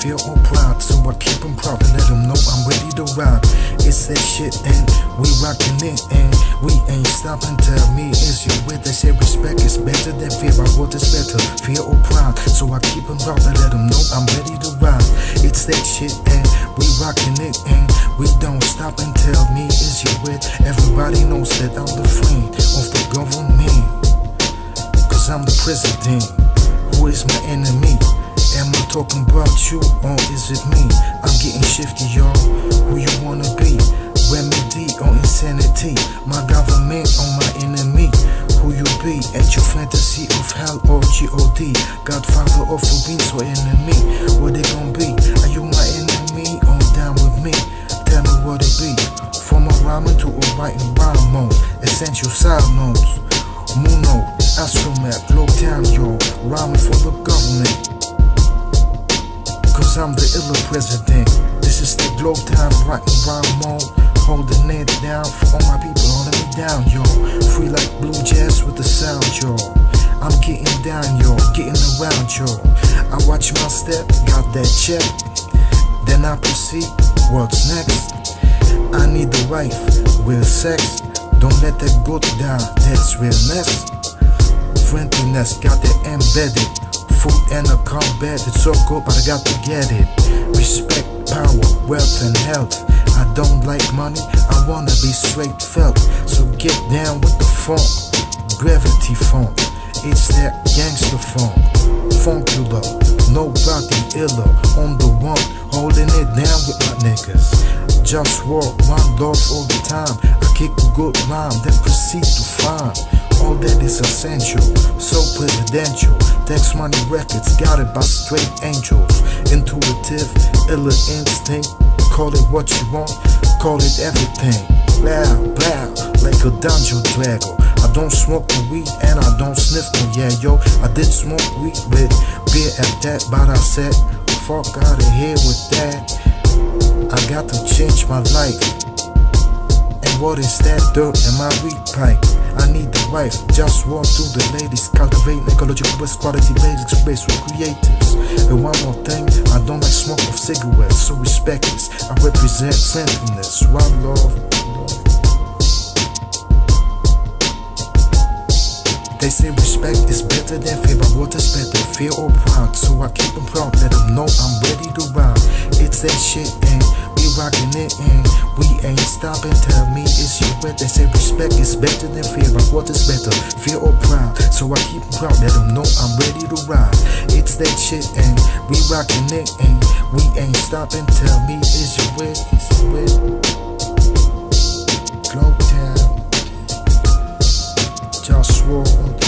fear or pride. So I keep them proud and let them know I'm ready to ride. It's that shit and we rockin' it and we ain't stopping. Tell me, is you with? They say respect is better than fear. I what is better, fear or pride? So I keep them proud and let them know I'm ready to ride. It's that shit and we rockin' it and we don't stop. And tell me, is you with? Everybody knows that I'm the friend of the government, cause I'm the president. Who is my enemy? Am I talking about you or is it me? I'm getting shifty, y'all. Who you wanna be? Remedy or insanity? My government or my enemy? Who you be? At your fantasy of hell or G.O.D? Godfather of Rubins or enemy? What they gon' be? Are you my enemy or down with me? Tell me what it be. From a rhyming to a writing rhyme mode. Essential side notes. Muno, Astromat, Globe Town, yo. Rhyming for the government, cause I'm the iller president. This is the Globe Town, writing rhyme mode. Holding it down for all my people, holding me down, yo. Free like blue jazz with the sound, yo. I'm getting down, yo, getting around, yo. I watch my step, got that check. Then I proceed, what's next? I need a wife, real sex. Don't let that go down, that's realness. Friendliness, got that embedded. Food and a combat, it's so good, but I got to get it. Respect, power, wealth and health. I don't like money, I wanna be straight felt. So get down with the funk, gravity funk. It's that gangster funk, funkular, nobody iller. On the one, holding it down with my niggas. Just walk, one love all the time. I kick a good rhyme, then proceed to find all that is essential, so presidential. Tax Money Records, got it by straight angels. Intuitive, iller instinct. Call it what you want, call it everything. Blah, blah, like a dungeon dragon. I don't smoke the weed and I don't sniff no, yeah, yo. I did smoke weed with beer at that, but I said, fuck out of here with that. I got to change my life. And what is that dirt in my weed pipe? I need the wife, just walk to the ladies. Cultivate ecological waste, quality basics, space for creators. And one more thing, I don't like smoke of cigarettes, so respect this. I represent friendliness, one love. They say respect is better than fear, but what is better, fear or pride? So I keep them proud, let them know I'm ready to ride. It's that shit and we rockin' it and we ain't stopping. Tell me, is you with? They say respect is better than fear, but what is better, fear or pride? So I keep them proud, let them know I'm ready to ride. It's that shit and we rockin' it and we ain't stopping. Tell me, is you with? Is you with? Globe Town, just walk on